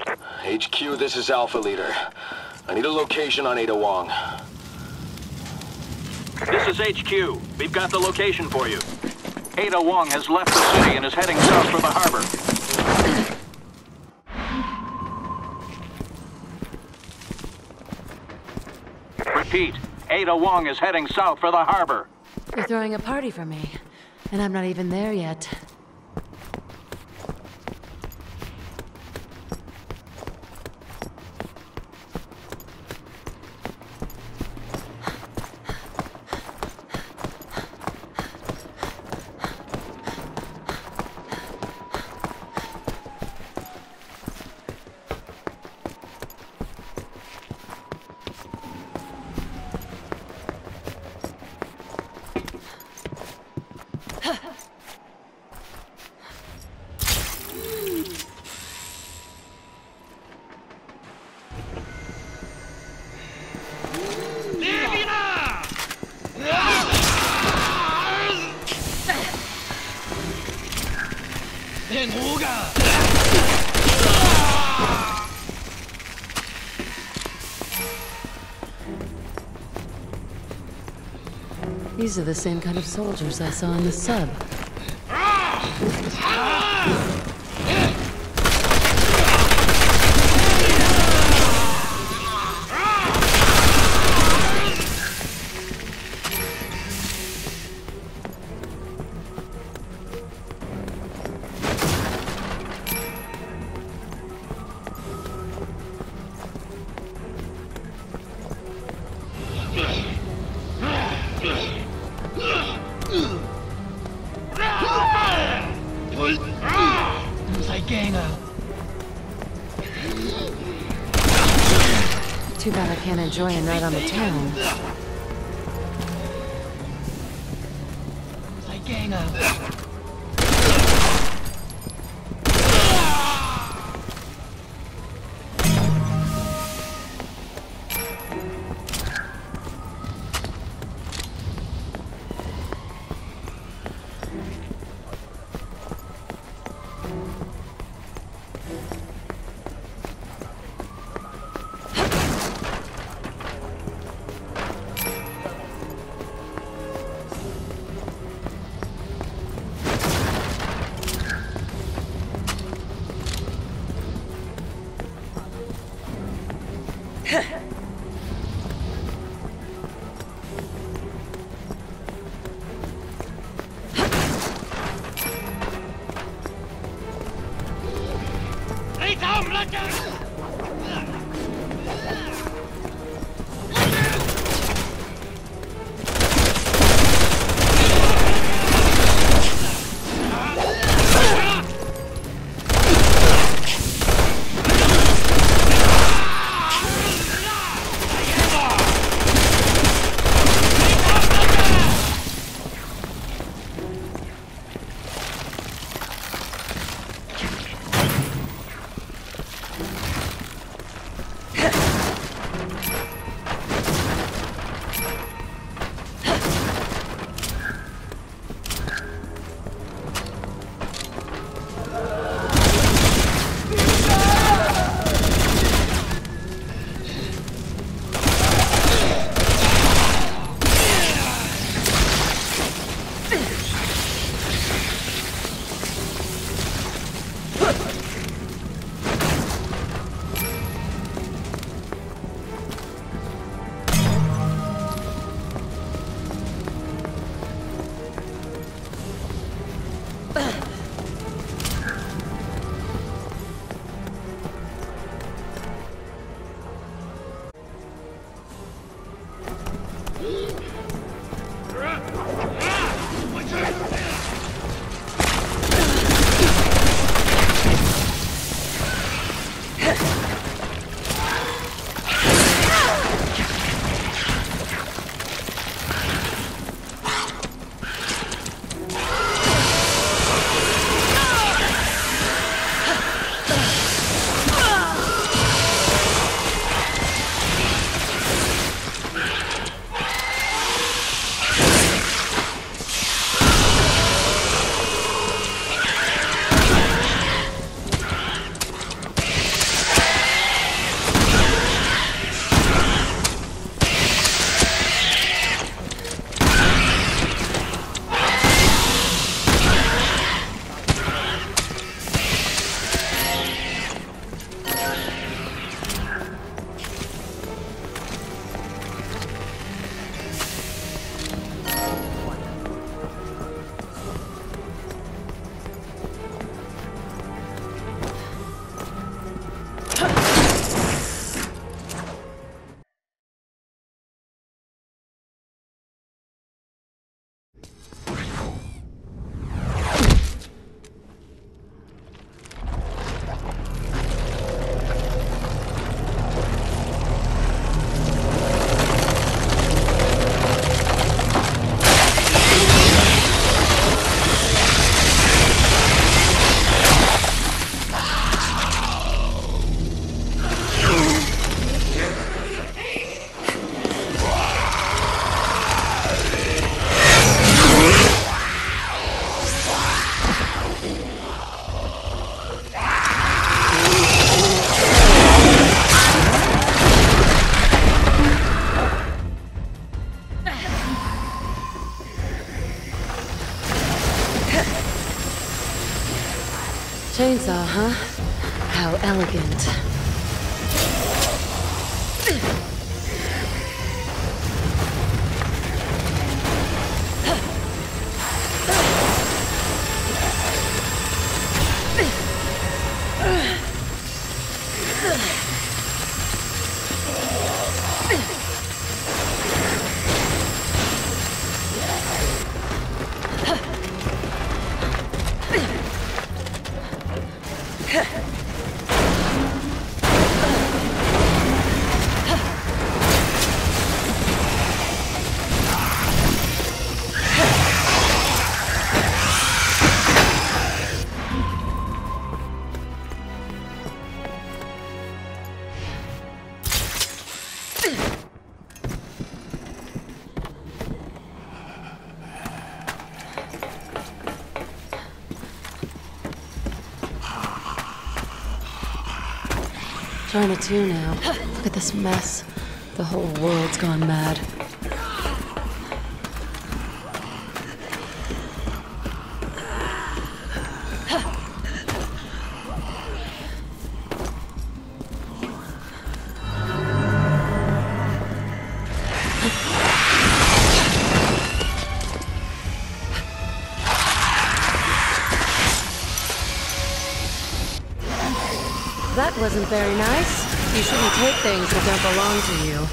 HQ, this is Alpha Leader. I need a location on Ada Wong. This is HQ. We've got the location for you. Ada Wong has left the city and is heading south for the harbor. Repeat, Ada Wong is heading south for the harbor. You're throwing a party for me, and I'm not even there yet. These are the same kind of soldiers I saw in the sub. Too bad I can't enjoy a night on the town. chainsaw, huh? How elegant. China 2 now. Look at this mess. The whole world's gone mad. That wasn't very nice. You shouldn't take things that don't belong to you.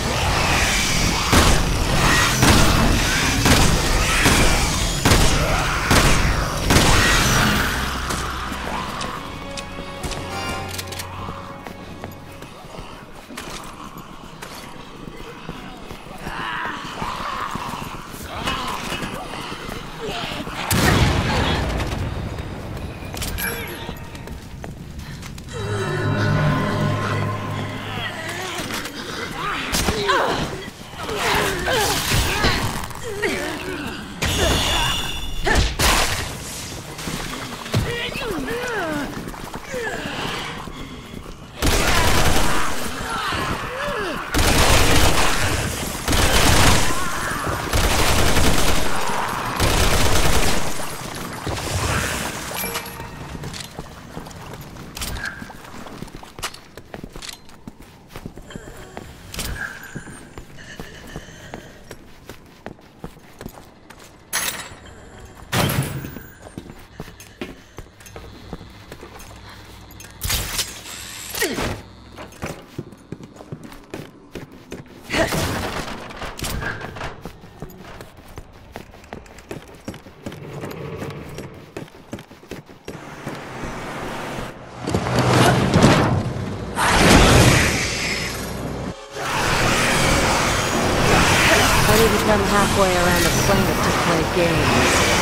I didn't come halfway around the planet to play games.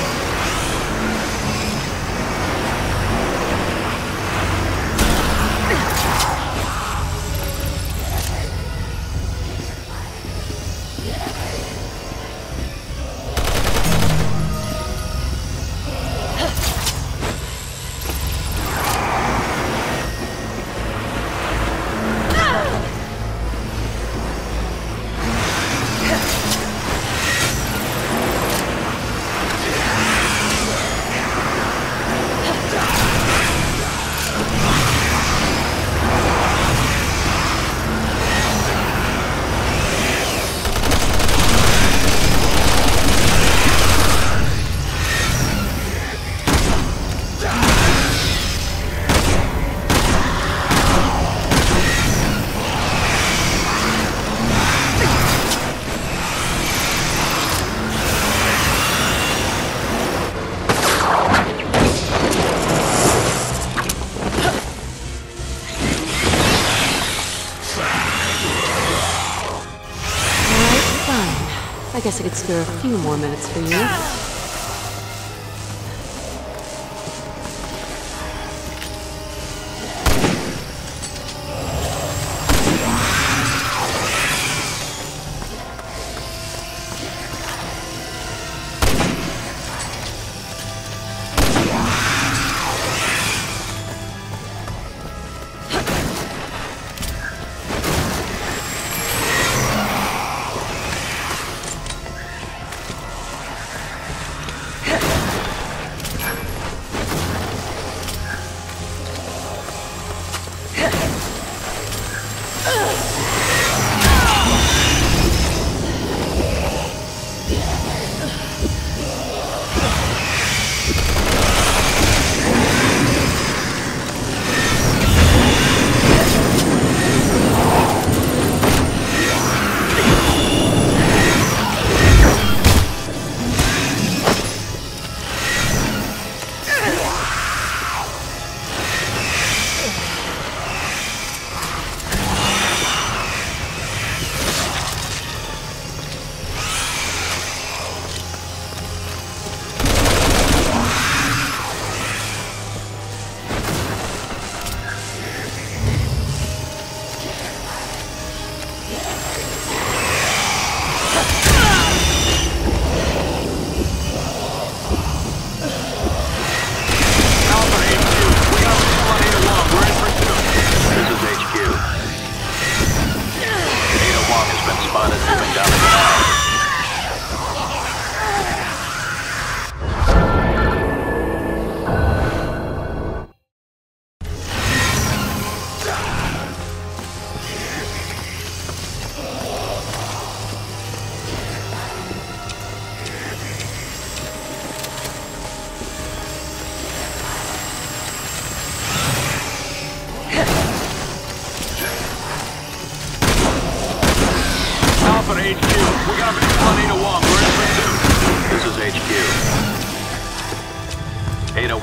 I guess I could spare a few more minutes for you.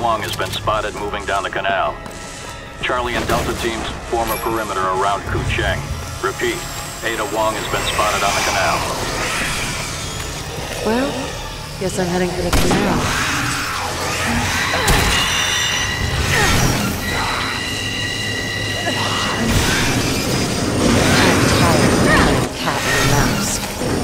Wong has been spotted moving down the canal. Charlie and Delta teams form a perimeter around Kucheng. Repeat, Ada Wong has been spotted on the canal. Well, guess I'm heading for the canal. I'm tired of playing cat and mouse.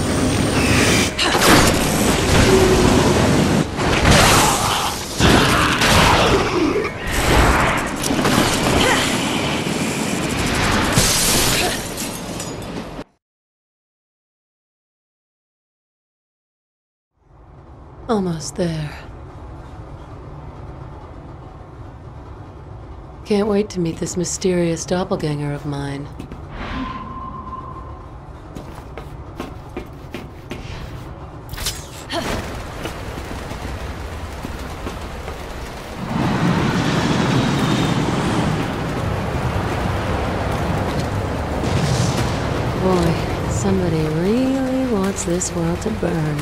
Almost there. Can't wait to meet this mysterious doppelganger of mine. Boy, somebody really wants this world to burn.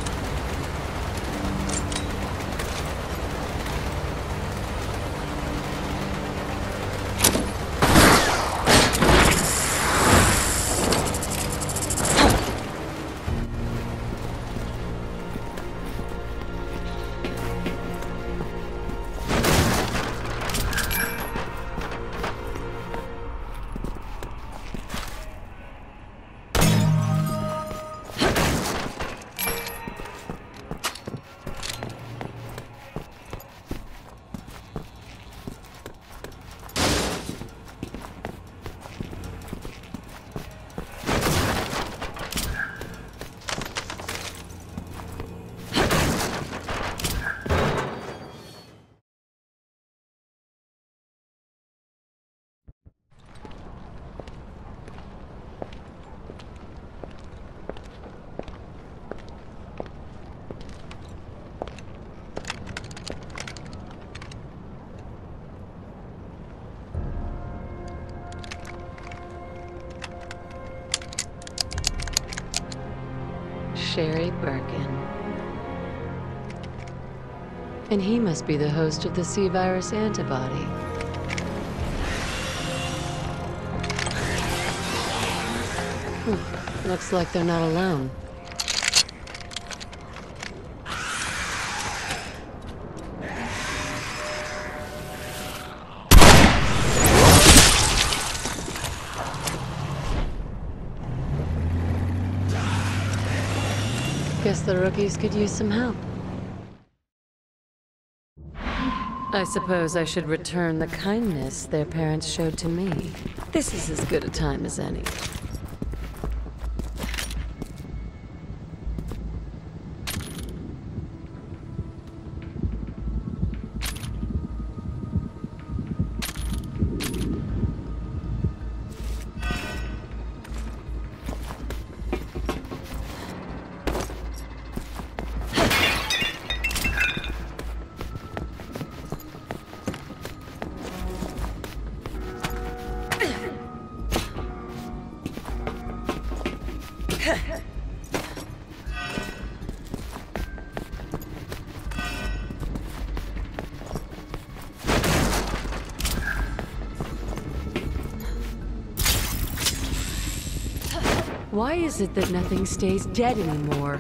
Sherry Birkin. And he must be the host of the C-virus antibody. Looks like they're not alone. Guess the rookies could use some help. I suppose I should return the kindness their parents showed to me. This is as good a time as any. Why is it that nothing stays dead anymore?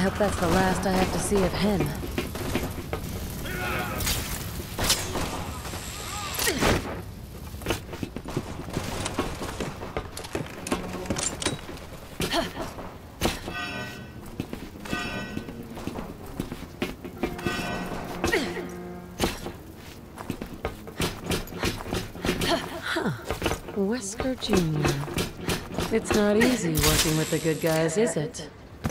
hope that's the last I have to see of him. Wesker Jr. It's not easy working with the good guys, is it?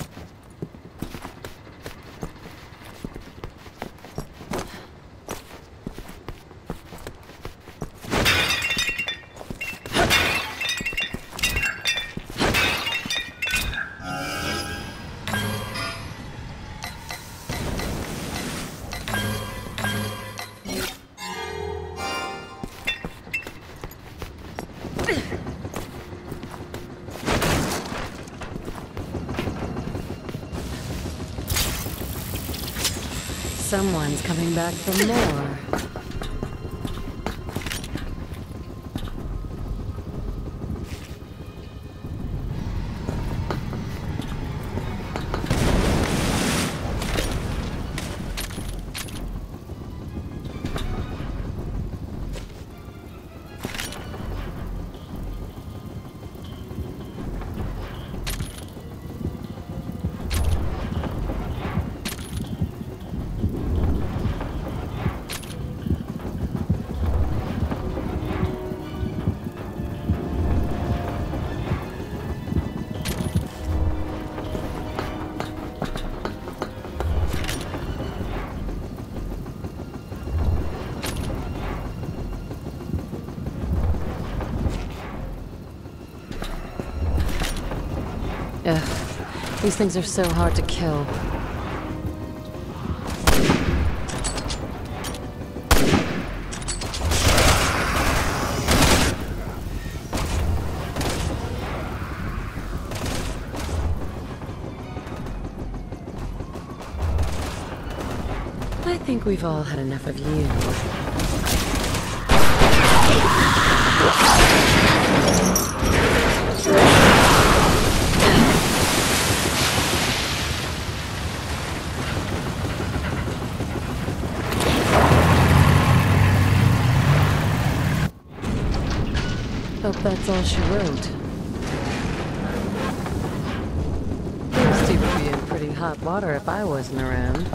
Someone's coming back for more. Ugh, these things are so hard to kill. I think we've all had enough of you. Hope that's all she wrote. Thirsty would be in pretty hot water if I wasn't around.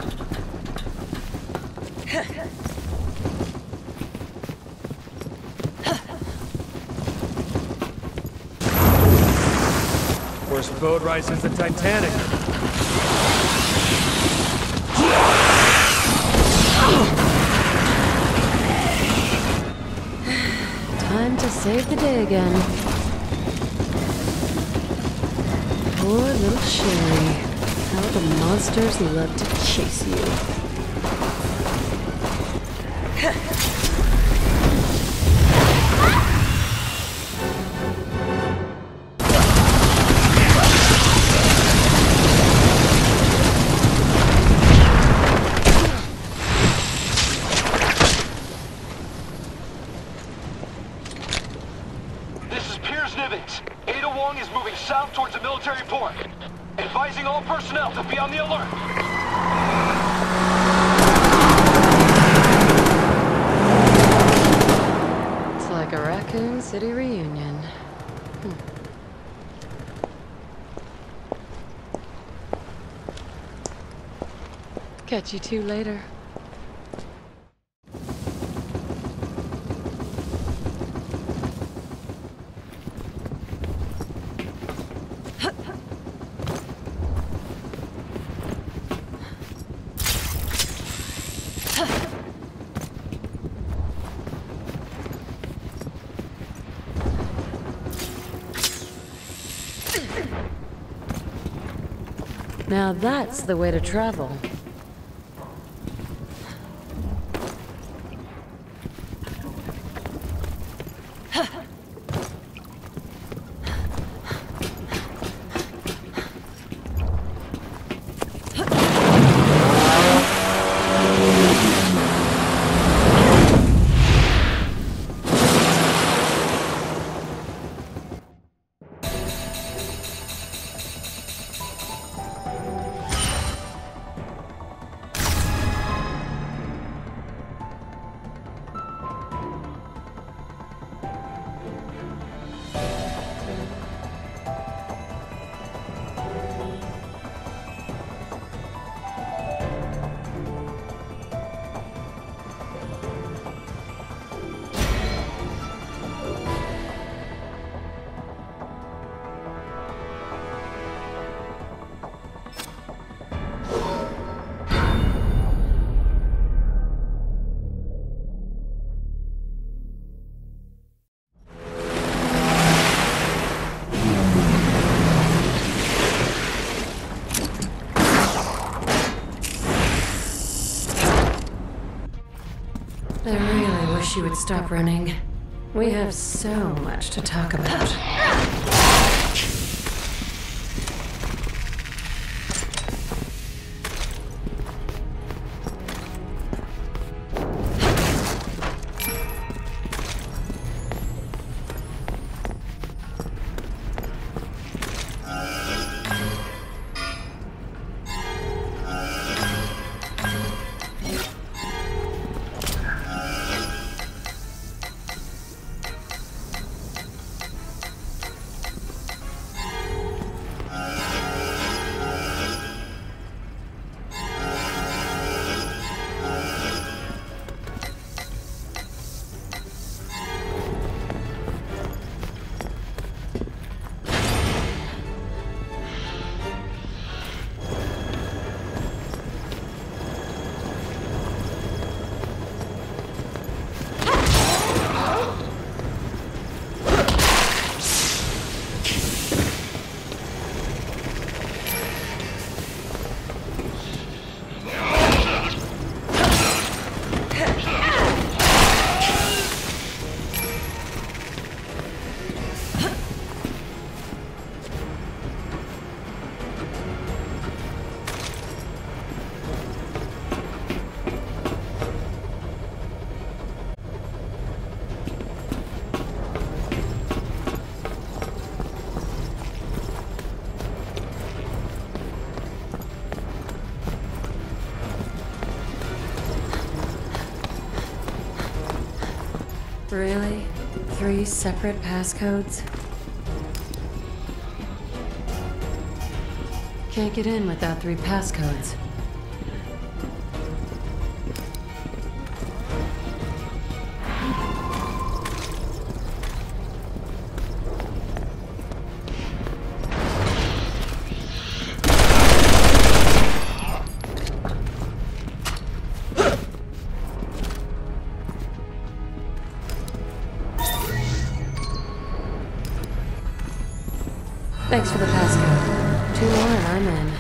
Worst boat ride since the Titanic. Time to save the day again. Poor little Sherry. How the monsters love to chase you. Ada Wong is moving south towards the military port. Advising all personnel to be on the alert. It's like a Raccoon City reunion. Catch you two later. Now that's the way to travel. wish you would stop running. We have so much to talk about. Really? 3 separate passcodes? Can't get in without 3 passcodes. Thanks for the passcode. 2 more and I'm in.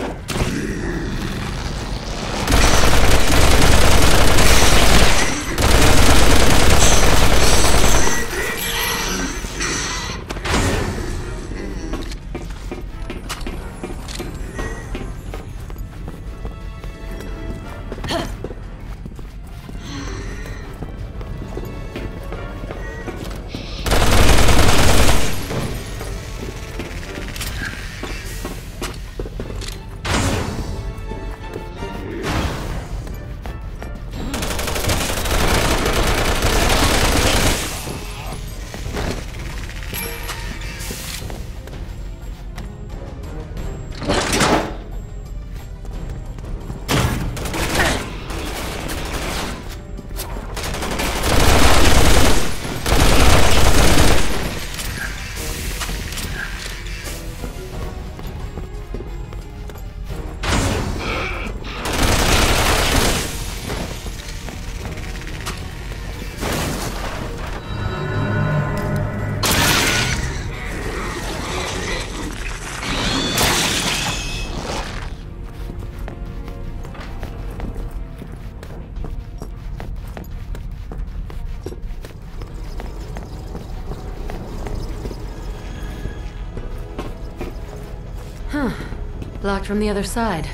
Huh. Locked from the other side.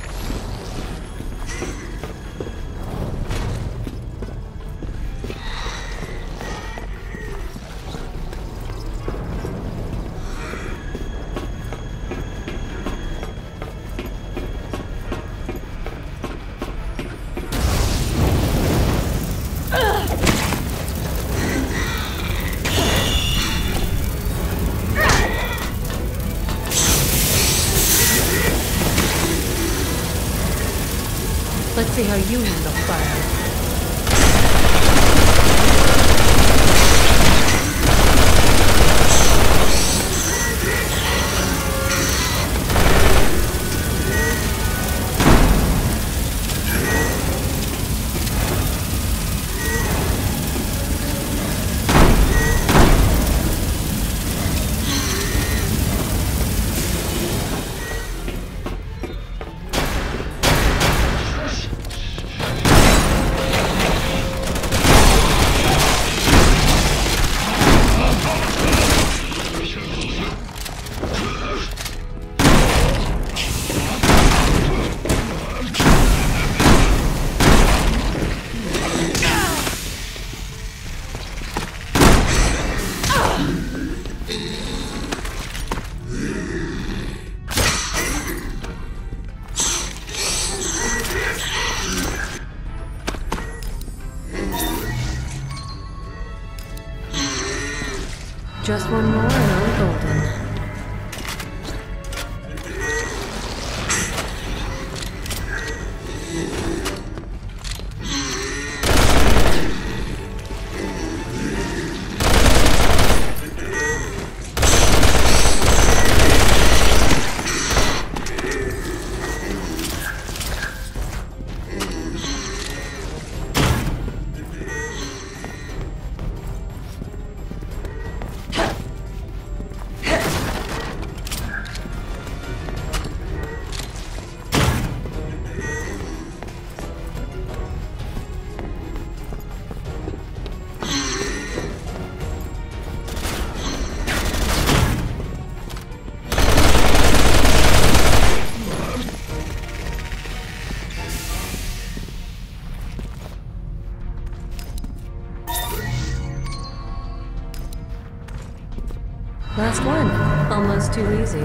Let's see how you handle fire. Just one more and I'm golden. Last one. Almost too easy.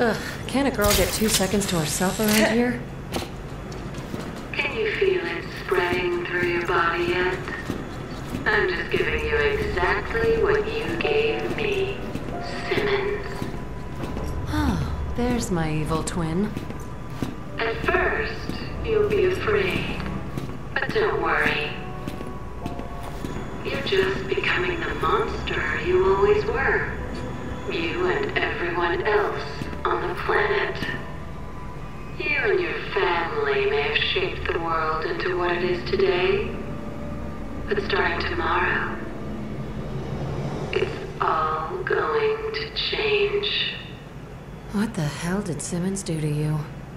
Ugh, can't a girl get 2 seconds to herself around here? Can you feel it spreading through your body yet? I'm just giving you exactly what you gave me, Simmons. Oh, there's my evil twin. At first, you'll be afraid. But don't worry. You're just becoming the monster you always were. You and everyone else on the planet. You and your family may have shaped the world into what it is today. But starting tomorrow, it's all going to change. What the hell did Simmons do to you?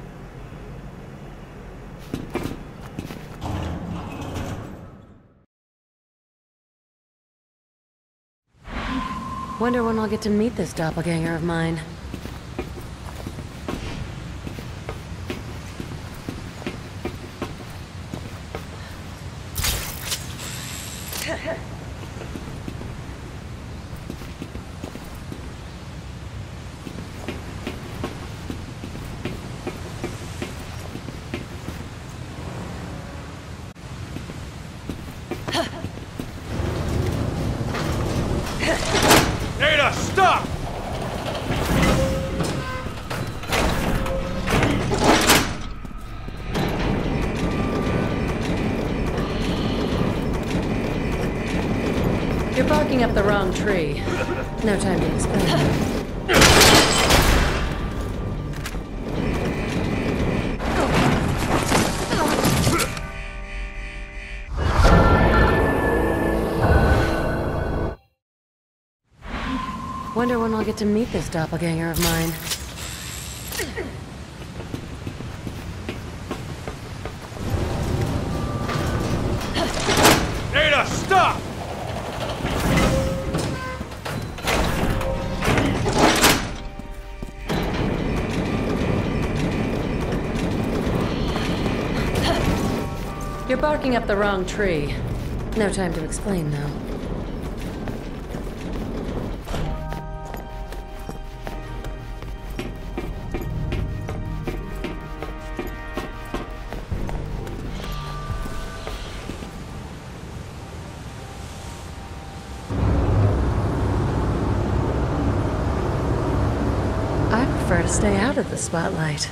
Wonder when I'll get to meet this doppelganger of mine. Ada, stop! You're barking up the wrong tree. No time to explain. Wonder when I'll get to meet this doppelganger of mine. Ada, stop! You're barking up the wrong tree. No time to explain, though. I prefer to stay out of the spotlight.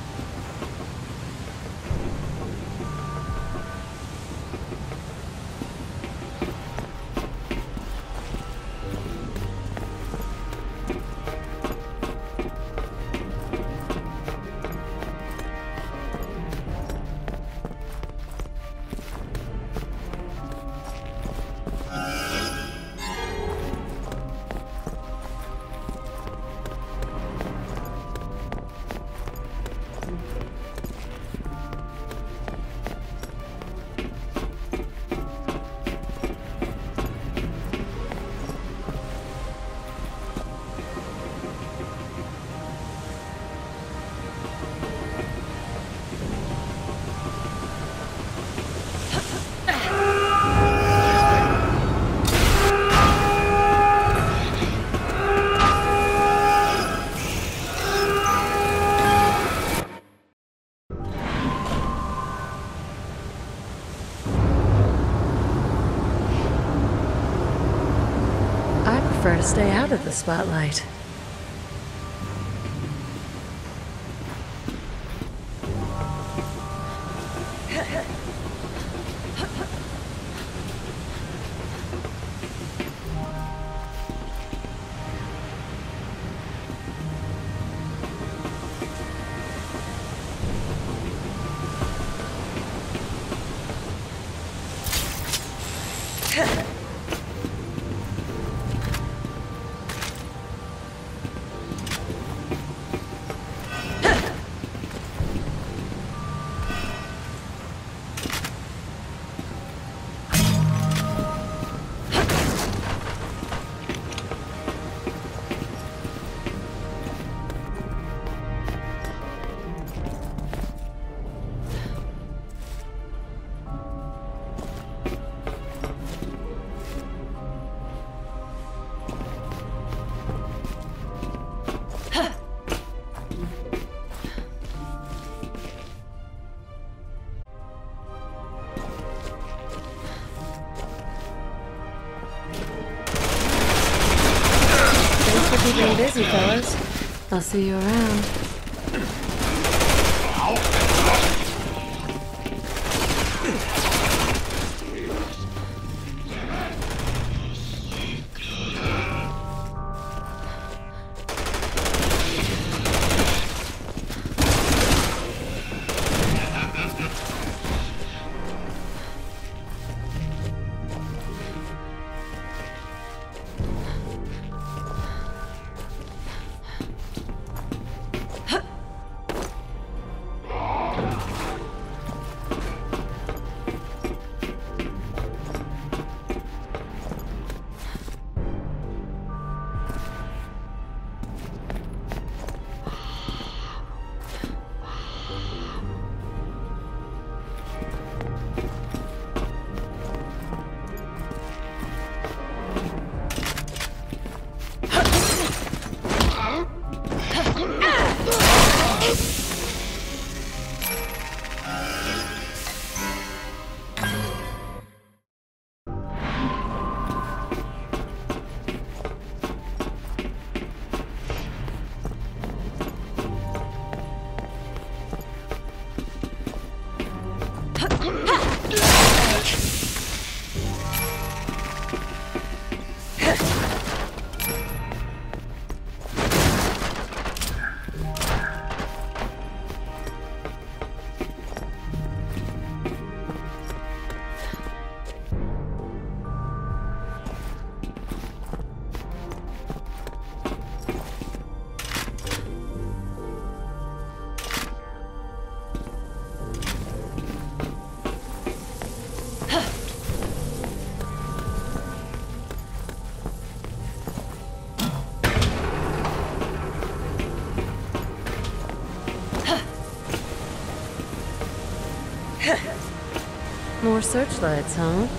I prefer to stay out of the spotlight. busy, fellas. I'll see you around. More searchlights, huh?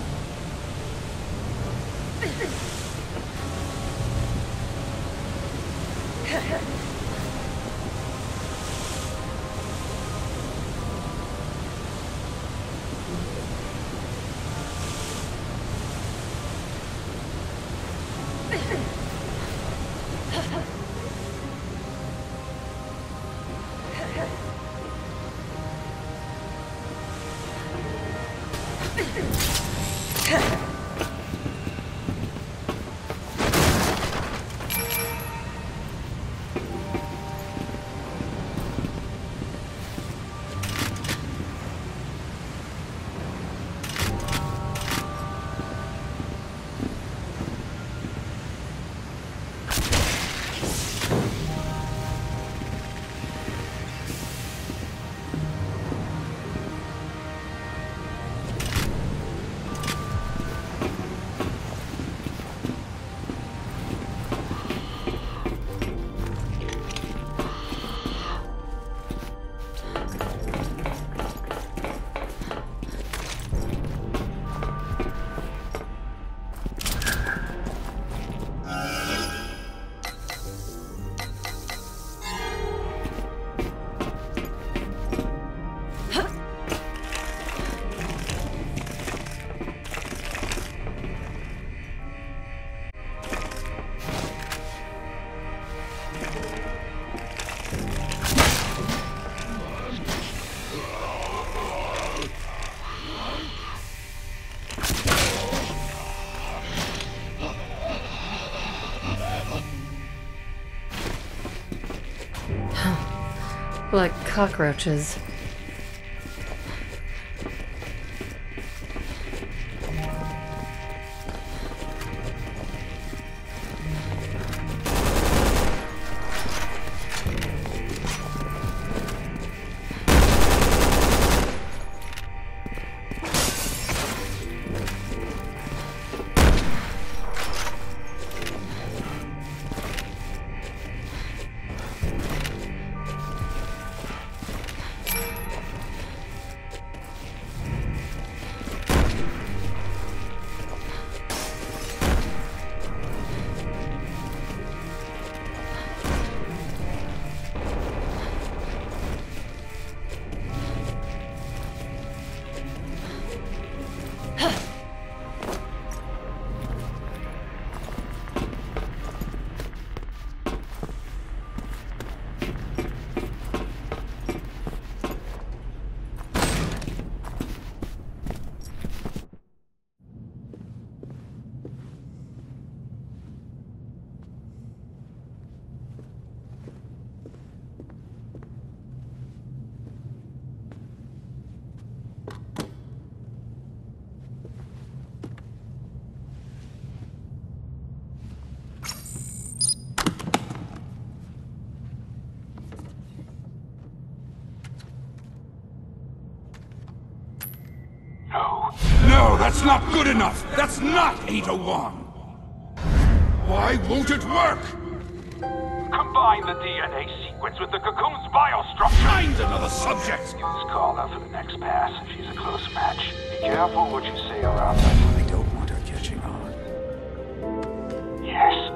Like cockroaches. That's not good enough! That's not Ada Wong! Why won't it work? Combine the DNA sequence with the cocoon's biostructure. Find another subject! Use Carla for the next pass if she's a close match. Be careful what you say around her. I don't want her catching on. Yes.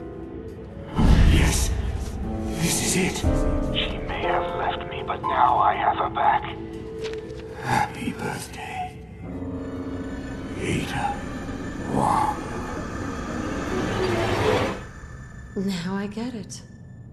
Yes. This is it. She may have left me, but now I have her back. Happy birthday, Ada Wong. Now I get it.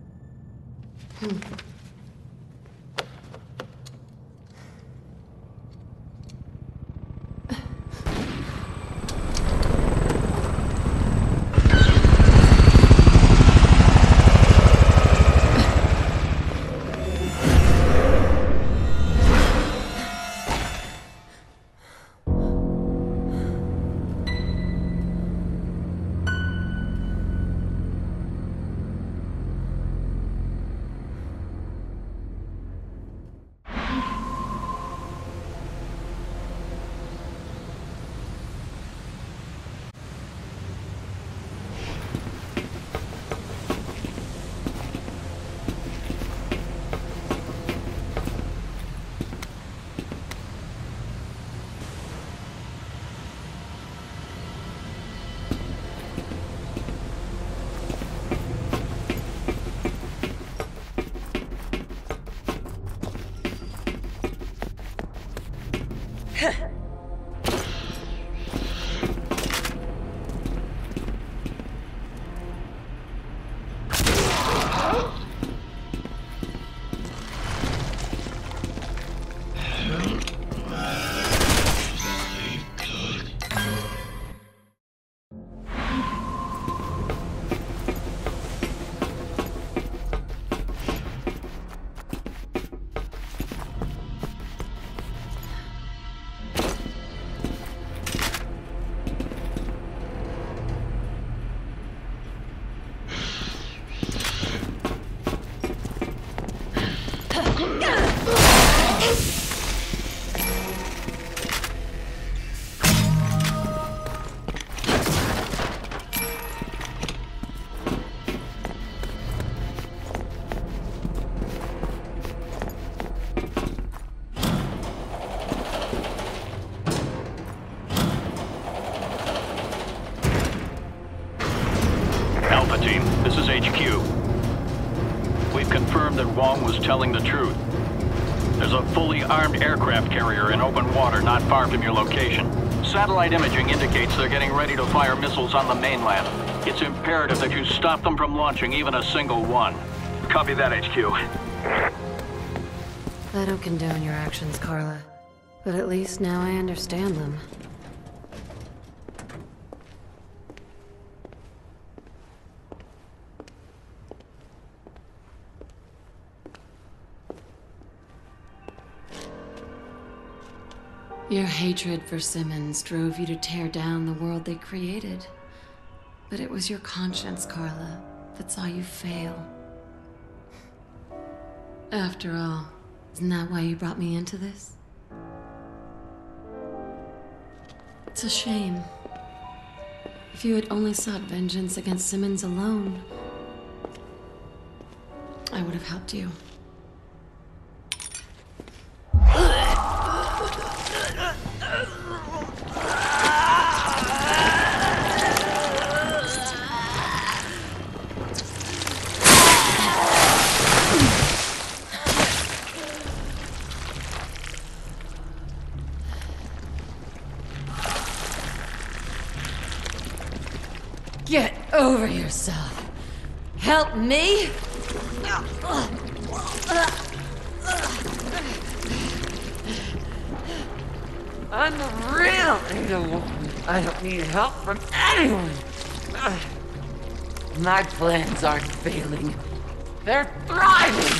This is HQ. We've confirmed that Wong was telling the truth. There's a fully armed aircraft carrier in open water not far from your location. Satellite imaging indicates they're getting ready to fire missiles on the mainland. It's imperative that you stop them from launching even a single one. Copy that, HQ. I don't condone your actions, Carla. But at least now I understand them. Your hatred for Simmons drove you to tear down the world they created. But it was your conscience, Carla, that saw you fail. After all, isn't that why you brought me into this? It's a shame. If you had only sought vengeance against Simmons alone, I would have helped you. Get over yourself. Help me? I'm the real Ada Wong. I don't need help from anyone. My plans aren't failing. They're thriving.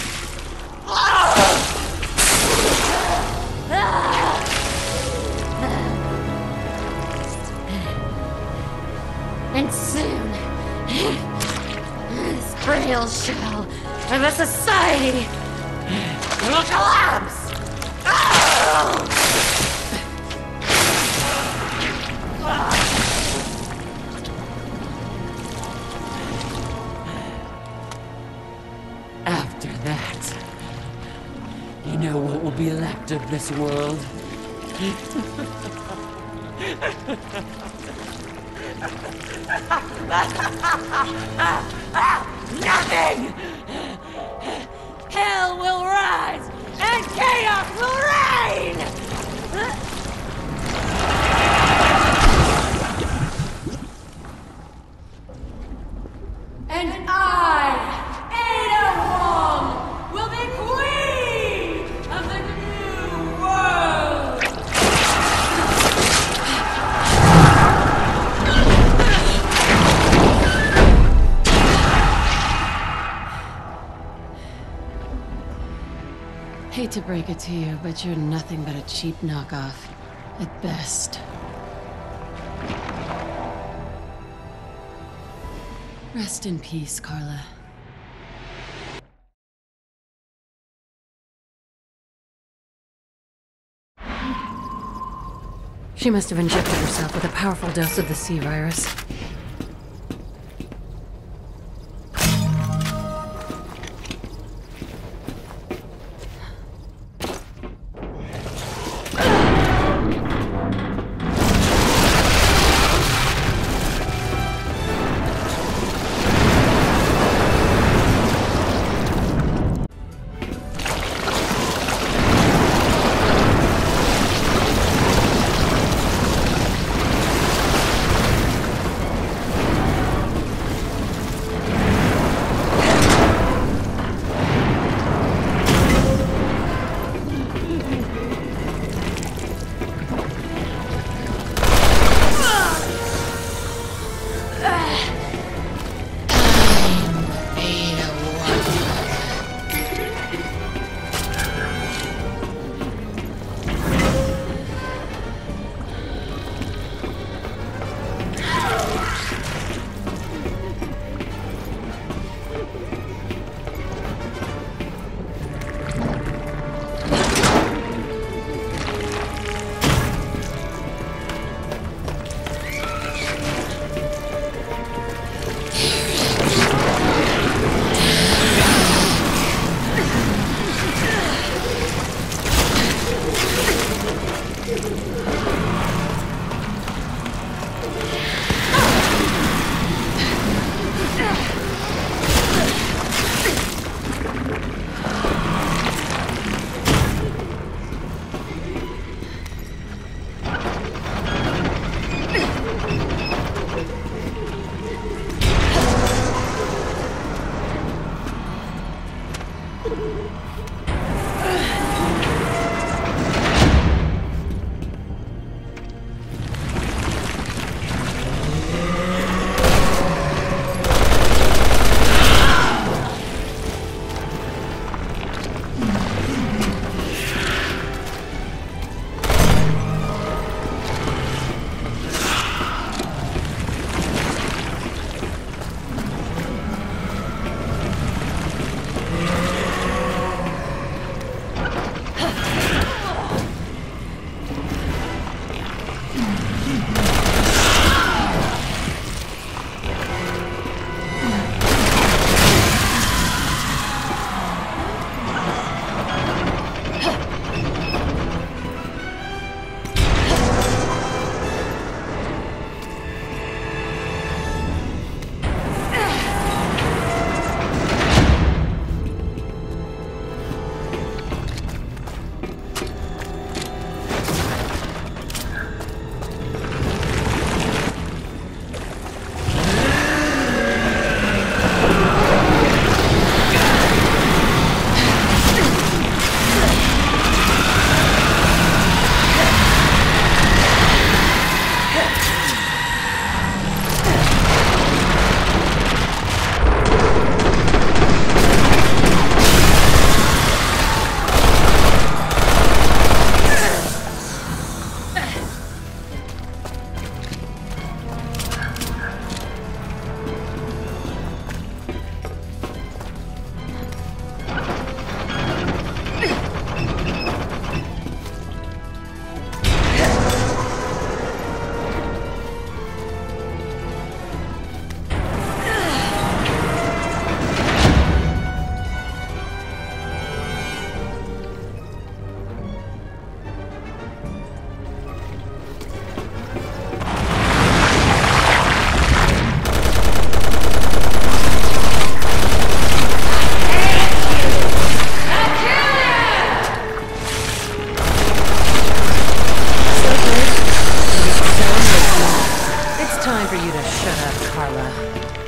And soon, this frail shell of a society will collapse. the elect of this world. Nothing! Hell will rise, and chaos will reign! And I, Ada Wong, will be queen of the new world! Hate to break it to you, but you're nothing but a cheap knockoff. At best. Rest in peace, Carla. She must have injected herself with a powerful dose of the C-virus. you to shut up, Carla.